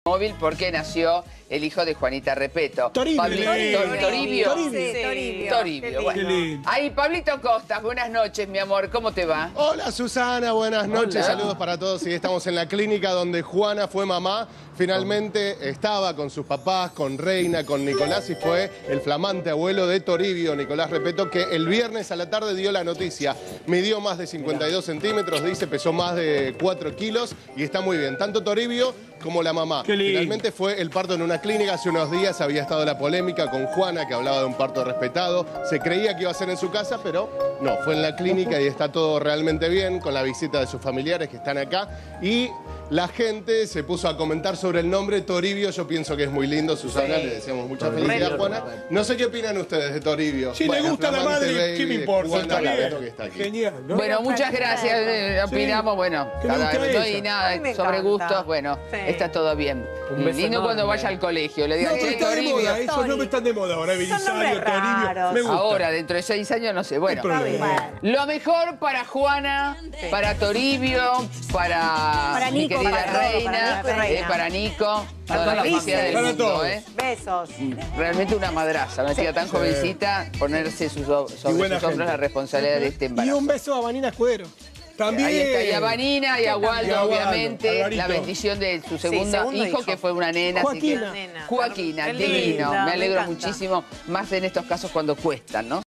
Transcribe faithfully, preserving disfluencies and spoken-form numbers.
móvil porque nació el hijo de Juanita Repetto. Toribio. Pabli- Toribio. Tor- Toribio. Toribio. Sí, Toribio. Toribio, Qué bueno. lindo. Ahí, Pablito Costas, buenas noches, mi amor, ¿cómo te va? Hola Susana, buenas noches, Hola. saludos para todos. Sí, estamos en la clínica donde Juana fue mamá. Finalmente estaba con sus papás, con Reina, con Nicolás y fue el flamante abuelo de Toribio, Nicolás Repetto, que el viernes a la tarde dio la noticia. Midió más de cincuenta y dos centímetros, dice, pesó más de cuatro kilos y está muy bien. Tanto Toribio como la mamá. Qué lindo. Finalmente fue el parto en una clínica. Hace unos días había estado la polémica con Juana, que hablaba de un parto respetado. Se creía que iba a ser en su casa, pero no, fue en la clínica y está todo realmente bien, con la visita de sus familiares que están acá. Y la gente se puso a comentar sobre el nombre Toribio. Yo pienso que es muy lindo, Susana, Sí. le deseamos mucha felicidad, Juana. No sé qué opinan ustedes de Toribio. Si Bueno, le gusta la flamante madre, baby ¿qué me de importa? Juana Está bien. Repetto, que está aquí. Genial, ¿no? Bueno, muchas gracias, eh, opinamos, bueno, Que le cada guste a vez no ella. hay nada A mí me sobre encanta. gustos, bueno, Sí. está todo bien. Un beso Lindo cuando enorme. vaya al colegio, le No, digan, pero che, está de moda, Toribio. esos nombres están de moda ahora, Belisario, nombres Toribio. raros. Me gusta. Ahora, dentro de seis años, no sé, bueno. No hay problema. Lo mejor para Juana, para Toribio, para, Para mi Nico, querida para todo, Reina, para Nico y Reina. eh, para Nico, Para toda la toda la familia del familia. mundo, Para todos. ¿eh? Besos. Realmente una madraza, una chica tan jovencita, ponerse sus, sobre buena sus hombros gente. la responsabilidad de este Y embarazo. un beso a Vanina Escudero. También. Ahí está, y a Vanina y a Waldo, Y a Waldo, obviamente, Alvarito. la bendición de su segundo, segundo hijo, hijo. que fue una nena. así que- Joaquina. Nena. Joaquina, Qué divino. linda, Me me alegro encanta. muchísimo, más en estos casos cuando cuestan, ¿no?